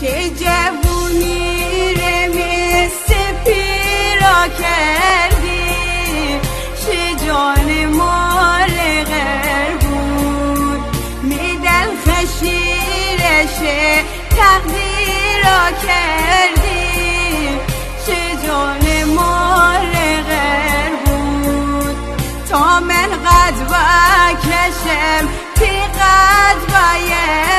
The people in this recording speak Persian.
چه جوونی رمست پیرا کردی، چه جان مال غیر بود میدل خشیرش تقدیر را کردی، چه جان مال غیر بود تا من قد و کشم تی قد باید